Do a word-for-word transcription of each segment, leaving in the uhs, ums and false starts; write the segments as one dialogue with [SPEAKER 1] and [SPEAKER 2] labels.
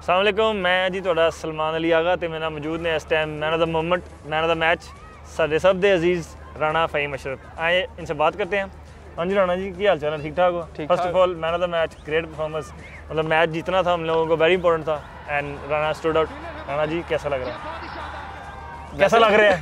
[SPEAKER 1] अस्सलाम वालेकुम, मैं जी तुहाडा सलमान अली आगा ते मेरे नाल मौजूद ने इस time man of the moment, man of the match साडे सब दे अजीज़ राणा फ़हीम अशरफ। आए इनसे बात करते हैं। हाँ जी राणा जी, क्या हाल चाल है? ठीक ठाक हो? First of all man of the match, great performance, मतलब मैच जीतना था हम लोगों को वेरी इंपॉर्टेंट था and Rana stood out. Rana ji कैसा लग रहा है? कैसा लग रहा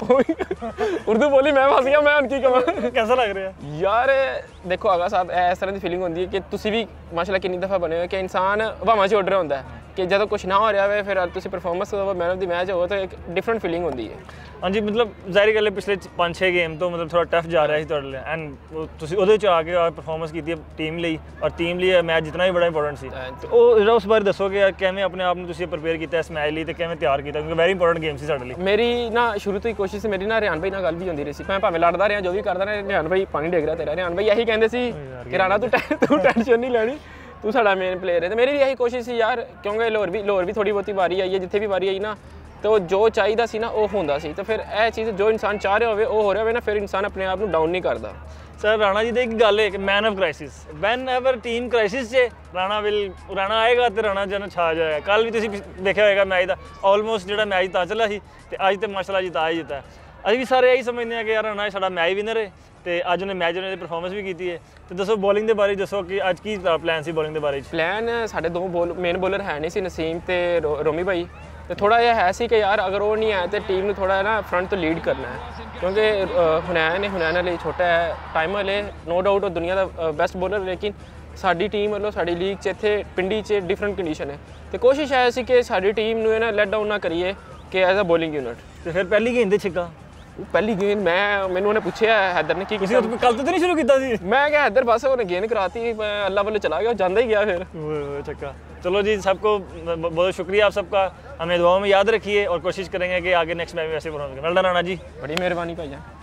[SPEAKER 1] है?
[SPEAKER 2] उर्दू बोली मैं फस गया, मैं उनकी कमा।
[SPEAKER 1] कैसा लग रहा है
[SPEAKER 2] यार? देखो आगा साहब, इस तरह की फीलिंग होती है कि तुसी भी माशाल्लाह कितनी दफ़ा बने हो कि इंसान हवावां च उड़ रहा होता है कि जब कुछ ना हो रहा है फिर तुसी performance man of the match हो तो एक डिफरेंट फीलिंग होती है।
[SPEAKER 1] हाँ जी, मतलब ज़ाहिर गल है पिछले पाँच छे गेम तो मतलब थोड़ा टफ जा रहा है तुहाडे लिए एंड तुसी ओहदे च आके आ परफॉर्मेंस की टीम ਲਈ और टीम ਲਈ मैच जितना भी बड़ा इंपॉर्टेंट सी। तो ਉਹ ਜਿਹੜਾ ਉਸ ਬਾਰੇ ਦੱਸੋਗੇ ਯਾਰ ਕਿਵੇਂ ਆਪਣੇ ਆਪ ਨੂੰ ਤੁਸੀਂ ਪ੍ਰਪੇਅਰ ਕੀਤਾ ਇਸ ਮੈਚ ਲਈ ਤੇ ਕਿਵੇਂ ਤਿਆਰ ਕੀਤਾ ਕਿਉਂਕਿ ਵੈਰੀ ਇੰਪੋਰਟੈਂਟ ਗੇਮ ਸੀ ਸਾਡੇ ਲਈ।
[SPEAKER 2] ਮੇਰੀ ਨਾ ਸ਼ੁਰੂ ਤੋਂ ਹੀ ਕੋਸ਼ਿਸ਼ ਸੀ, ਮੇਰੀ ਨਾ ਰਿਆਨ ਭਾਈ ਨਾਲ ਗੱਲ ਵੀ ਹੁੰਦੀ ਰਹੀ ਸੀ, ਮੈਂ ਭਾਵੇਂ ਲੜਦਾ ਰਿਹਾ ਜੋ ਵੀ ਕਰਦਾ ਰਿਹਾ, ਰਿਆਨ ਭਾਈ ਪਾਣੀ ਡੇਗ ਰਿਹਾ ਤੇਰਾ। ਰਿਆਨ ਭਾਈ ਇਹੀ ਕਹਿੰਦੇ ਸੀ ਕਿ ਰਾਣਾ ਤੂੰ ਤੂੰ ਟੈਨਸ਼ਨ ਨਹੀਂ ਲੈਣੀ, ਤੂੰ ਸਾਡਾ ਮੇਨ ਪਲੇਅਰ ਹੈ। ਤੇ ਮੇਰੀ ਵੀ ਇਹੀ ਕੋਸ਼ਿਸ਼ ਸੀ ਯਾਰ, ਕਿਉਂਕਿ ਲੋਰ ਵੀ ਲੋਰ ਵੀ ਥੋੜੀ ਬਹੁਤੀ ਵਾਰੀ ਆਈ ਹੈ, ਜਿੱਥੇ ਵੀ ਵਾਰੀ ਆਈ ਨਾ तो जो चाहिए सी ना वो होंदा सी। तो फिर यह चीज़ जो इंसान चाह रहा हो हो रहा हो ना, फिर इंसान अपने आप को डाउन नहीं करता।
[SPEAKER 1] सर राणा जी एक गल है कि man of crisis, whenever team crisis से राणा विल राणा आएगा तो राणा जन छा जाएगा। कल भी तुसीं देखा होगा मैच का ऑलमोस्ट जो मैच ता चला सी तो अज तो माशाल्लाह जिता ही जिता है। अभी भी सारे यही समझते हैं कि यार राणा साडा मैच विनर है तो अज उन्हें मैच उन्हें परफॉर्मेंस भी की है। तो दसो बॉलिंग के बारे दसो कि अज की प्लान सी बॉलिंग के बारे?
[SPEAKER 2] प्लान साढ़े दो बॉल मेन बॉलर है नहीं सी, नसीम तो रो, रोमी भाई। तो थोड़ा यह है सी कि यार अगर वो नहीं है तो टीम ने थोड़ा ना फ्रंट तो लीड करना है, क्योंकि हुनैन हुनैन हले छोटा है, टाइम हले नो डाउट वो दुनिया का बेस्ट बॉलर, लेकिन साडी टीम मतलब साडी लीग च इत्थे पिंडी च डिफरेंट कंडीशन है। तो कोशिश है सी कि साडी टीम नूं ना लेट डाउन ना करिए कि एज अ बॉलिंग यूनिट।
[SPEAKER 1] तो फिर पहली गेंद दे छिक्का
[SPEAKER 2] पहली गेंद मैं मैंने उन्हें पूछा हैदर ने कि
[SPEAKER 1] किसी तो कल तो नहीं शुरू किया सी?
[SPEAKER 2] मैं क्या हैदर बस उन्हें गेंद कराती, अल्लाह वाले चला गया, जांदा ही गया फिर
[SPEAKER 1] छक्का। चलो जी, सबको बहुत शुक्रिया आप सबका, हमें दुआओं में याद रखिए और कोशिश करेंगे कि आगे नेक्स्ट मैच में ऐसे परफॉर्म करें। राणा जी
[SPEAKER 2] बड़ी मेहरबानी भाईजान।